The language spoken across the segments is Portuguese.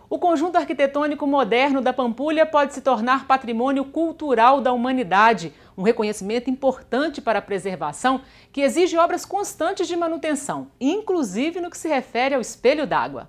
O conjunto arquitetônico moderno da Pampulha pode se tornar patrimônio cultural da humanidade, um reconhecimento importante para a preservação que exige obras constantes de manutenção, inclusive no que se refere ao espelho d'água.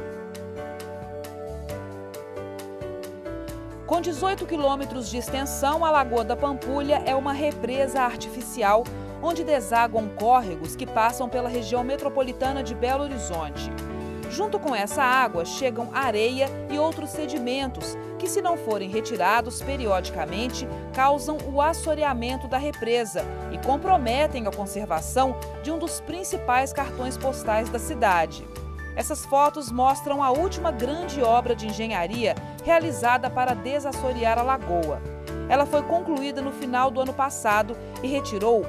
Com 18 quilômetros de extensão, a Lagoa da Pampulha é uma represa artificial onde desaguam córregos que passam pela região metropolitana de Belo Horizonte. Junto com essa água chegam areia e outros sedimentos que, se não forem retirados periodicamente, causam o assoreamento da represa e comprometem a conservação de um dos principais cartões postais da cidade. Essas fotos mostram a última grande obra de engenharia realizada para desassorear a lagoa. Ela foi concluída no final do ano passado e retirou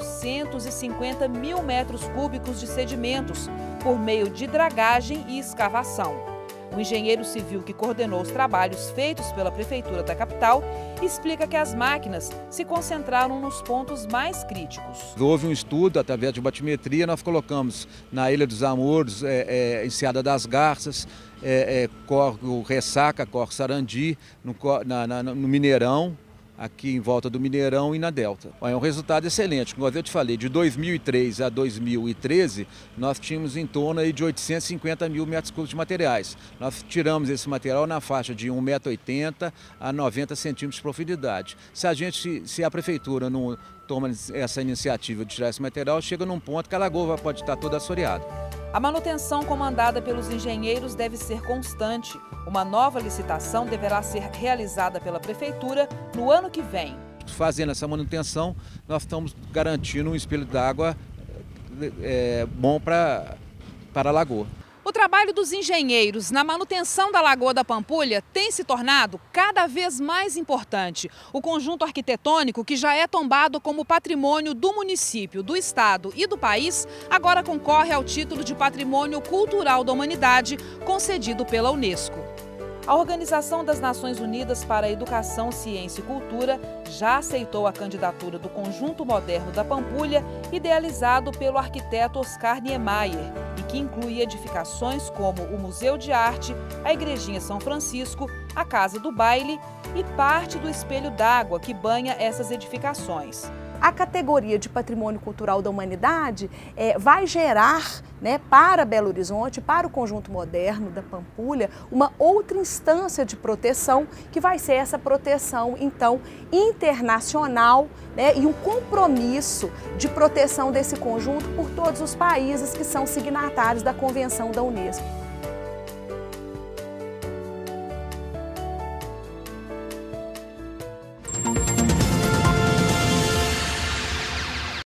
850 mil metros cúbicos de sedimentos por meio de dragagem e escavação. O engenheiro civil que coordenou os trabalhos feitos pela Prefeitura da capital explica que as máquinas se concentraram nos pontos mais críticos. Houve um estudo, através de batimetria, nós colocamos na Ilha dos Amoros, Enseada das Garças, Córrego Ressaca, Córrego Sarandi, no Mineirão, aqui em volta do Mineirão e na Delta. É um resultado excelente. Como eu te falei, de 2003 a 2013, nós tínhamos em torno de 850 mil metros cúbicos de materiais. Nós tiramos esse material na faixa de 1,80 m a 90 centímetros de profundidade. Se a prefeitura não toma essa iniciativa de tirar esse material, chega num ponto que a lagoa pode estar toda assoreada. A manutenção comandada pelos engenheiros deve ser constante. Uma nova licitação deverá ser realizada pela Prefeitura no ano que vem. Fazendo essa manutenção, nós estamos garantindo um espelho d'água bom para a lagoa. O trabalho dos engenheiros na manutenção da Lagoa da Pampulha tem se tornado cada vez mais importante. O conjunto arquitetônico, que já é tombado como patrimônio do município, do estado e do país, agora concorre ao título de Patrimônio Cultural da Humanidade, concedido pela Unesco. A Organização das Nações Unidas para a Educação, Ciência e Cultura já aceitou a candidatura do Conjunto Moderno da Pampulha, idealizado pelo arquiteto Oscar Niemeyer, e que inclui edificações como o Museu de Arte, a Igrejinha São Francisco, a Casa do Baile e parte do espelho d'água que banha essas edificações. A categoria de Patrimônio Cultural da Humanidade vai gerar, para Belo Horizonte, para o Conjunto Moderno da Pampulha, uma outra instância de proteção, que vai ser essa proteção, então, internacional, e um compromisso de proteção desse conjunto por todos os países que são signatários da Convenção da Unesco.